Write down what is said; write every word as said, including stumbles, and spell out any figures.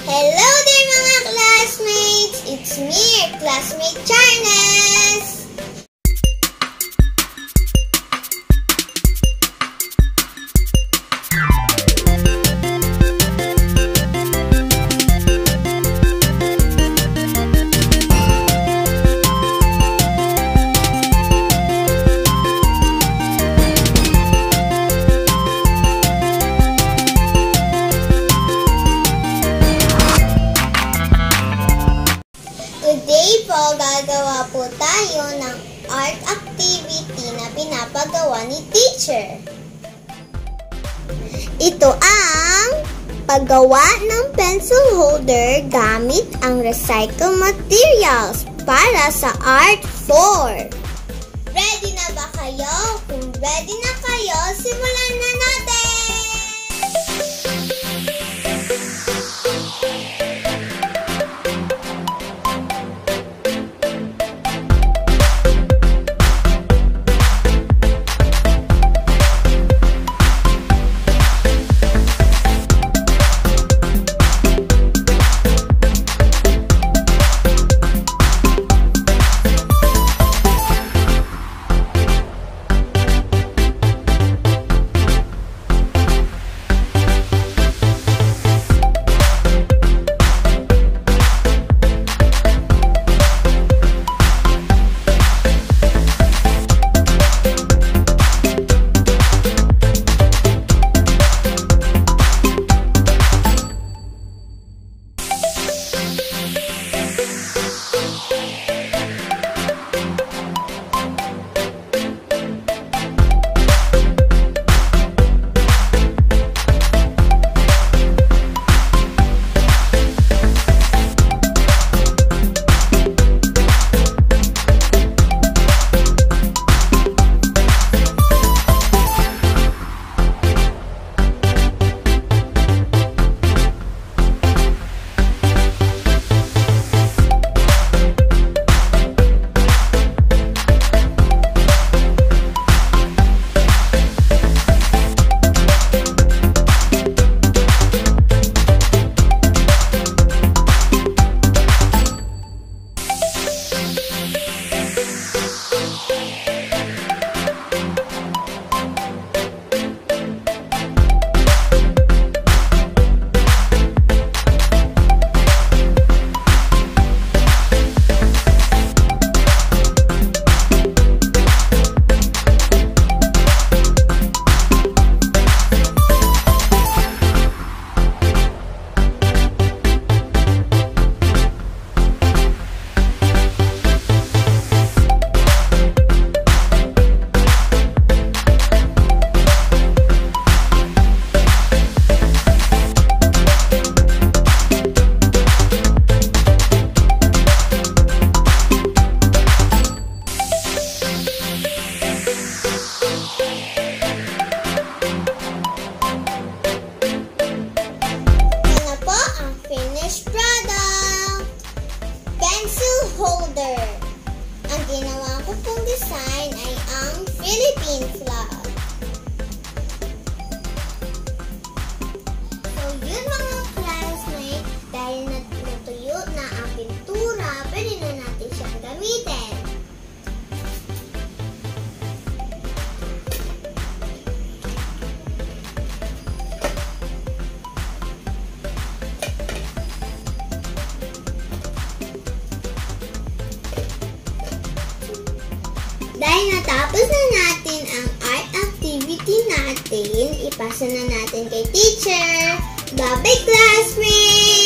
Hello there mga classmates! It's me, your classmate Charnes! Today po, gagawa po tayo ng art activity na pinapagawa ni teacher. Ito ang paggawa ng pencil holder gamit ang recycled materials para sa art four. Ready na ba kayo? Kung ready na kayo, simulan na natin! Holder. Ang ginawa ko pong design ay ang Philippine flag. So yun mga classmates, dahil natuyo na ang pintura, pwede na natin siyang gamitin. Dahil natapos na natin ang art activity natin, ipasa na natin kay teacher. Bye-bye, classmates!